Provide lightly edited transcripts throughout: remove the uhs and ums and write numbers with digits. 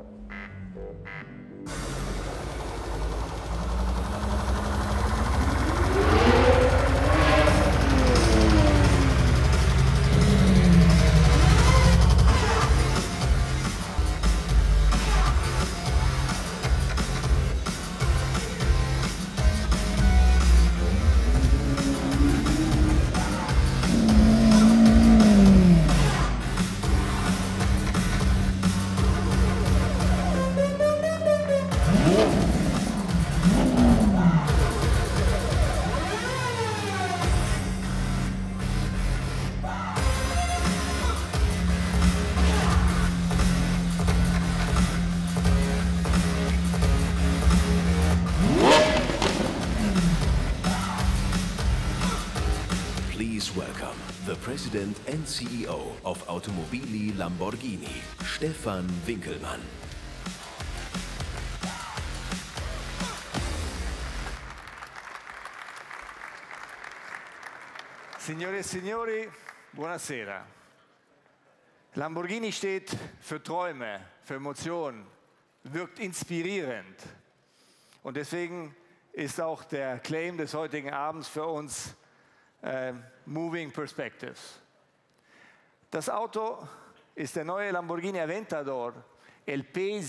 Please welcome the President and CEO of Automobili Lamborghini, Stefan Winkelmann. Signore e signori, buonasera. Lamborghini steht für Träume, für Emotionen, wirkt inspirierend. Und deswegen ist auch der Claim des heutigen Abends für uns Moving Perspectives. Das Auto ist der neue Lamborghini Aventador LP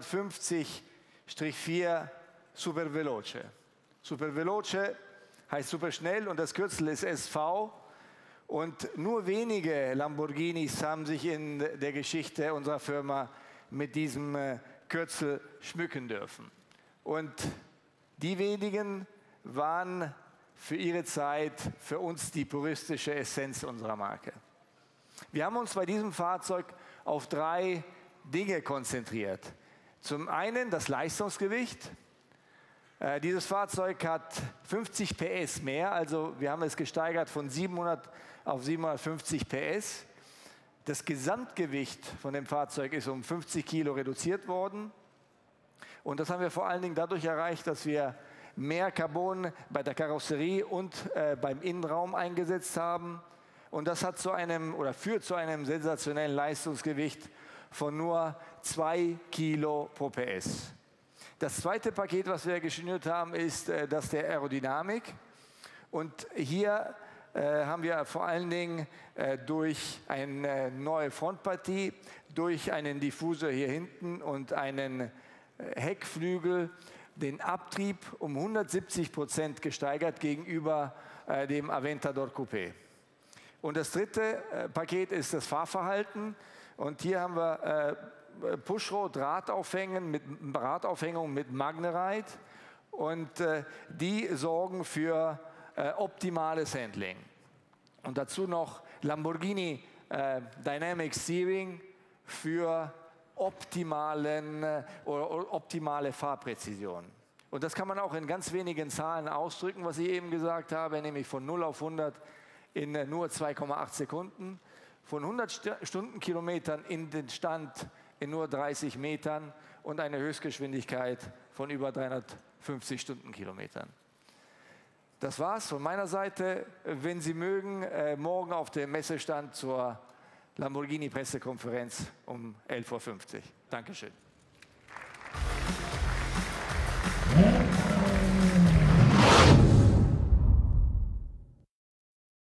750-4 Super Veloce. Super Veloce heißt super schnell und das Kürzel ist SV. Und nur wenige Lamborghinis haben sich in der Geschichte unserer Firma mit diesem Kürzel schmücken dürfen. Und die wenigen waren für ihre Zeit für uns die puristische Essenz unserer Marke. Wir haben uns bei diesem Fahrzeug auf 3 Dinge konzentriert. Zum einen das Leistungsgewicht. Dieses Fahrzeug hat 50 PS mehr, also wir haben es gesteigert von 700 auf 750 PS. Das Gesamtgewicht von dem Fahrzeug ist um 50 Kilo reduziert worden. Und das haben wir vor allen Dingen dadurch erreicht, dass wir mehr Carbon bei der Karosserie und beim Innenraum eingesetzt haben. Und das hat führt zu einem sensationellen Leistungsgewicht von nur 2 Kilo pro PS. Das zweite Paket, was wir geschnürt haben, ist das der Aerodynamik. Und hier haben wir vor allen Dingen durch eine neue Frontpartie, durch einen Diffusor hier hinten und einen Heckflügel den Abtrieb um 170% gesteigert gegenüber dem Aventador Coupé. Und das dritte Paket ist das Fahrverhalten. Und hier haben wir Pushrod-Radaufhängung mit Magnerite. Und die sorgen für optimales Handling. Und dazu noch Lamborghini Dynamic Steering für optimale Fahrpräzision. Und das kann man auch in ganz wenigen Zahlen ausdrücken, was ich eben gesagt habe, nämlich von 0 auf 100 in nur 2,8 Sekunden, von 100 Stundenkilometern in den Stand in nur 30 Metern und eine Höchstgeschwindigkeit von über 350 Stundenkilometern. Das war's von meiner Seite. Wenn Sie mögen, morgen auf dem Messestand zur Lamborghini-Pressekonferenz um 11:50 Uhr. Dankeschön.